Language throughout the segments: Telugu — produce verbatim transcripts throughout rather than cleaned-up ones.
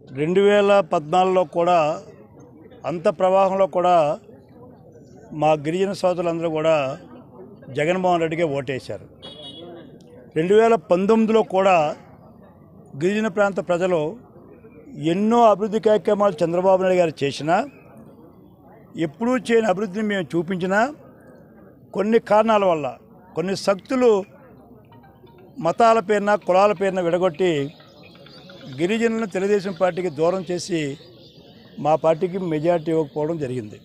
రెండు వేల పద్నాలుగులో కూడా అంత ప్రవాహంలో కూడా మా గిరిజన సోదరులందరూ కూడా జగన్మోహన్ రెడ్డికే ఓటేశారు. రెండు వేల పంతొమ్మిదిలో కూడా గిరిజన ప్రాంత ప్రజలు ఎన్నో అభివృద్ధి కార్యక్రమాలు చంద్రబాబు నాయుడు గారు చేసినా, ఎప్పుడూ చేయని అభివృద్ధిని మేము చూపించినా కొన్ని కారణాల వల్ల కొన్ని శక్తులు మతాల పేరున కులాల పేరున విడగొట్టి గిరిజనులను తెలుగుదేశం పార్టీకి దూరం చేసి మా పార్టీకి మెజార్టీ ఇవ్వకపోవడం జరిగింది.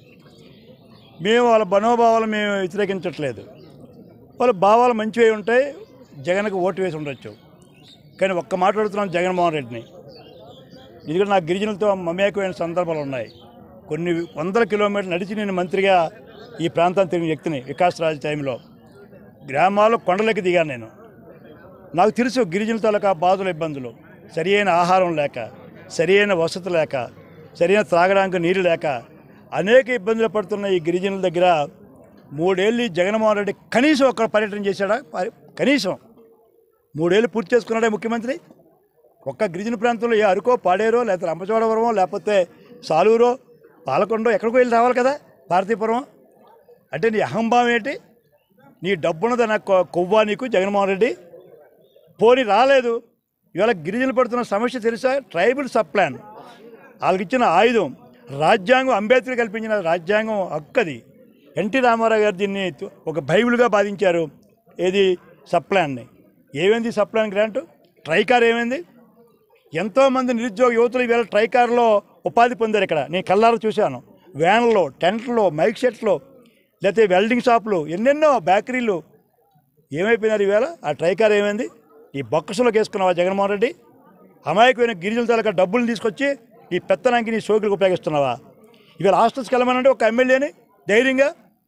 మేము వాళ్ళ మనోభావాలు మేము వ్యతిరేకించట్లేదు. వాళ్ళ భావాలు మంచివి ఉంటాయి, జగన్కి ఓటు వేసి ఉండొచ్చు. కానీ ఒక్క మాట అడుగుతున్నాం జగన్మోహన్ రెడ్డిని, ఎందుకంటే నాకు గిరిజనులతో మమేకమైన సందర్భాలు ఉన్నాయి. కొన్ని వందల కిలోమీటర్లు నడిచి నేను మంత్రిగా ఈ ప్రాంతాన్ని తిరిగిన వ్యక్తిని. వికాస్ రాజ్ టైంలో గ్రామాల్లో కొండలకి దిగాను నేను. నాకు తెలుసు గిరిజనుల తాలూకా బాధలు, ఇబ్బందులు. సరి అయిన ఆహారం లేక, సరి అయిన వసతి లేక, సరైన త్రాగడానికి నీరు లేక అనేక ఇబ్బందులు పడుతున్న ఈ గిరిజనుల దగ్గర మూడేళ్ళు జగన్మోహన్ రెడ్డి కనీసం ఒక్కడ పర్యటన చేశాడా? కనీసం మూడేళ్ళు పూర్తి చేసుకున్నాడే ముఖ్యమంత్రి. ఒక్క గిరిజన ప్రాంతంలో ఏ అరుకో, పాడేరో, లేకపోతే రంపచోడవరమో, లేకపోతే సాలూరో, పాలకొండో ఎక్కడికో వెళ్ళి రావాలి కదా, భారతీపురం. అంటే నీ అహంభావం ఏంటి? నీ డబ్బున్నది నాకు కొవ్వా నీకు జగన్మోహన్ రెడ్డి? పోనీ రాలేదు. ఇవాళ గిరిజనులు పడుతున్న సమస్య తెలుసా? Tribal sub plan. వాళ్ళకి ఇచ్చిన ఆయుధం రాజ్యాంగం, అంబేద్కర్ కల్పించిన రాజ్యాంగం హక్కది. ఎన్టీ రామారావు గారు దీన్ని ఒక బైబిల్గా బాధించారు. ఏది? సబ్ ప్లాన్ని. ఏమైంది సబ్ ప్లాన్ గ్రాంటు? ట్రైకార్ ఏమైంది? ఎంతోమంది నిరుద్యోగ యువతులు ఈవేళ ట్రైకార్లో ఉపాధి పొందారు. ఇక్కడ నేను కళ్ళారా చూశాను. వ్యాన్లో, టెంట్లో, మైక్ సెట్లో, లేకపోతే వెల్డింగ్ షాపులు, ఎన్నెన్నో బేకరీలు ఏమైపోయినారు ఈవేళ? ఆ ట్రైకార్ ఏమైంది? ఈ బొక్కసులోకి వేసుకున్నావా జగన్మోహన్ రెడ్డి? అమాయకమైన గిరిజనుల తాలూకా డబ్బులు తీసుకొచ్చి ఈ పెత్తనానికి నీ సోకులకు ఉపయోగిస్తున్నావా? ఇవాళ హాస్టల్స్కి వెళ్ళమనంటే ఒక ఎమ్మెల్యేని ధైర్యంగా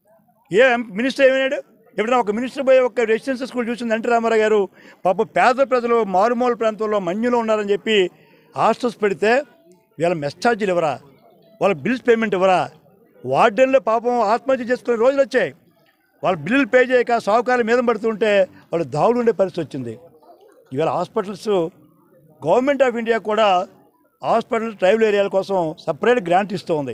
ఏ మినిస్టర్ ఏమైనాడు? ఎప్పుడైనా ఒక మినిస్టర్ పోయి ఒక రెసిడెన్షియల్ స్కూల్ చూసింది ఎన్టీ రామారావు గారు? పాప పేద ప్రజలు మారుమూల ప్రాంతంలో మన్యులో ఉన్నారని చెప్పి హాస్టల్స్ పెడితే వీళ్ళ మెస్ ఛార్జీలు ఇవ్వరా? వాళ్ళ బిల్స్ పేమెంట్ ఇవ్వరా? వార్డెన్లో పాపం ఆత్మహత్య చేసుకునే రోజులు వచ్చాయి. వాళ్ళ బిల్లులు పే చేయక సావుకారుల మీద పడుతుంటే వాళ్ళు దావులు ఉండే పరిస్థితి వచ్చింది. ఇవాళ హాస్పిటల్స్, గవర్నమెంట్ ఆఫ్ ఇండియా కూడా హాస్పిటల్ ట్రైబల్ ఏరియాల కోసం సపరేట్ గ్రాంట్ ఇస్తూ ఉంది.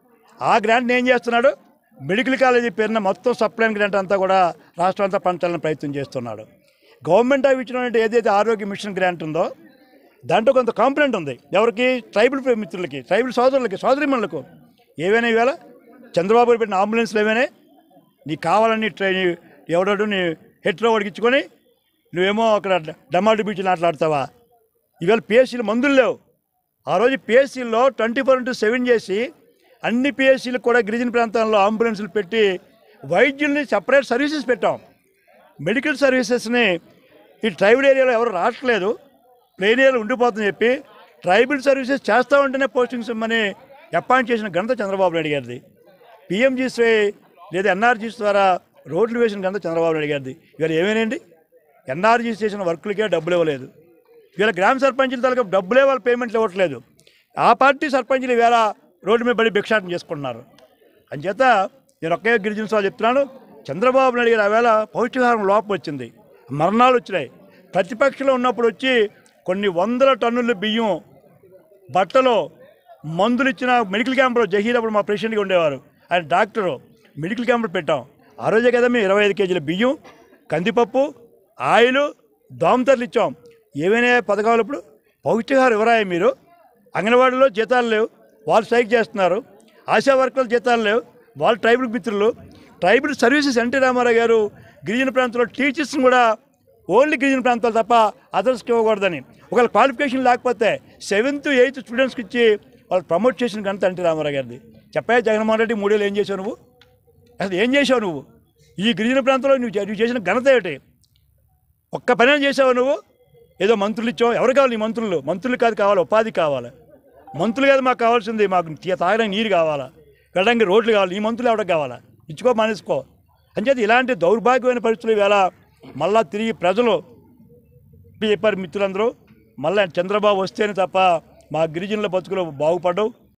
ఆ గ్రాంట్ని ఏం చేస్తున్నాడు? మెడికల్ కాలేజీ పేరున మొత్తం సప్లైన్ గ్రాంట్ అంతా కూడా రాష్ట్రం అంతా పంచాలని ప్రయత్నం చేస్తున్నాడు. గవర్నమెంట్ ఆఫ్ ఇచ్చినటువంటి ఏదైతే ఆరోగ్య మిషన్ గ్రాంట్ ఉందో దాంట్లో కొంత కాంప్లైంట్ ఉంది. ఎవరికి? ట్రైబల్ మిత్రులకి, ట్రైబల్ సోదరులకి, సోదరిమణులకు. ఏవైనా ఇవాళ చంద్రబాబు పెట్టిన అంబులెన్స్లు ఏమైనా నీకు కావాలని ట్రైన్ ఎవడో నీ హెట్రో వడికించుకొని నువ్వేమో అక్కడ డమాల్డ్ బీచ్లు మాట్లాడతావా? ఇవాళ పిఎస్సీలు మందులు లేవు. ఆ రోజు పిఎస్సీల్లో ట్వంటీ ఫోర్ ఇంటూ సెవెన్ చేసి అన్ని పిఎస్సీలకు కూడా గిరిజన ప్రాంతాల్లో అంబులెన్సులు పెట్టి వైద్యుల్ని సపరేట్ సర్వీసెస్ పెట్టాం. మెడికల్ సర్వీసెస్ని ఈ ట్రైబల్ ఏరియాలో ఎవరు రావట్లేదు, ప్లేన్ ఏరియాలో ఉండిపోతుందని చెప్పి ట్రైబల్ సర్వీసెస్ చేస్తూ ఉంటేనే పోస్టింగ్స్ ఇమ్మని అపాయింట్ చేసిన ఘనత చంద్రబాబు నాయుడు గారిది. పిఎంజీసీ లేదా ఎన్ఆర్జీస్ ద్వారా రోడ్లు వేసిన ఘనత చంద్రబాబు నాయుడు గారిది. ఇవాళ ఏమేనండి? ఎన్ఆర్జీస్ చేసిన వర్కులకే డబ్బులు ఇవ్వలేదు. ఇవాళ గ్రామ సర్పంచుల తాలూకా డబ్బులే వాళ్ళ పేమెంట్లు ఇవ్వట్లేదు. ఆ పార్టీ సర్పంచులు ఇవాళ రోడ్డు మీద పడి భిక్షాటన చేసుకుంటున్నారు. అంచేత నేను ఒకే గిరిజన సభ చెప్తున్నాను, చంద్రబాబు నాయుడు గారు ఆవేళ పౌష్టికాహారం లోపం వచ్చింది, మరణాలు వచ్చినాయి. ప్రతిపక్షంలో ఉన్నప్పుడు వచ్చి కొన్ని వందల టన్నుల బియ్యం, బట్టలు, మందులు ఇచ్చిన మెడికల్ క్యాంపులో జహీర్ అప్పుడు మా ప్రెసిడెంట్గా ఉండేవారు, ఆయన డాక్టరు, మెడికల్ క్యాంపులు పెట్టాం. ఆ రోజే కదా మేము ఇరవై ఐదు కేజీల బియ్యం, కందిపప్పు, ఆయిల్, దోమతెరలు ఇచ్చాం. ఏమైనా పథకాలు ఇప్పుడు? పౌష్టికాహారం ఎవరాయి మీరు? అంగన్వాడీలో జీతాలు లేవు, వాళ్ళు స్ట్రైక్ చేస్తున్నారు. ఆశా వర్కర్ల జీతాలు లేవు, వాళ్ళు ట్రైబల్ మిత్రులు. ట్రైబల్ సర్వీసెస్ ఎన్టీ రామారావు గారు గిరిజన ప్రాంతంలో టీచర్స్ని కూడా ఓన్లీ గిరిజన ప్రాంతాలు తప్ప అదర్స్కి ఇవ్వకూడదని, ఒకవేళ క్వాలిఫికేషన్ లేకపోతే సెవెంత్ ఎయిత్ స్టూడెంట్స్కి ఇచ్చి వాళ్ళు ప్రమోట్ చేసిన ఘనత ఎన్టీ రామారావు గారిది. చెప్పా జగన్మోహన్ రెడ్డి మూడేళ్ళు ఏం చేసావు నువ్వు? అసలు ఏం చేసావు నువ్వు? ఈ గిరిజన ప్రాంతంలో నువ్వు నువ్వు చేసిన ఘనత ఏమిటి? ఒక్క పని చేసావు నువ్వు? ఏదో మంత్రులు ఇచ్చావు. ఎవరు కావాలి నీ మంత్రులు? మంత్రులు కాదు కావాలి, ఉపాధి కావాలి. మంత్రులు కాదు మాకు కావాల్సింది, మాకు తాగడానికి నీరు కావాలా, వెళ్ళడానికి రోడ్లు కావాలి. ఈ మంత్రులు ఎవరికి కావాలా? ఇచ్చుకో, మానేసుకో. అంచేది ఇలాంటి దౌర్భాగ్యమైన పరిస్థితులు వేళ మళ్ళా తిరిగి ప్రజలు చెప్పారు మిత్రులందరూ, మళ్ళీ చంద్రబాబు వస్తేనే తప్ప మా గిరిజనుల బతుకులు బాగుపడవు.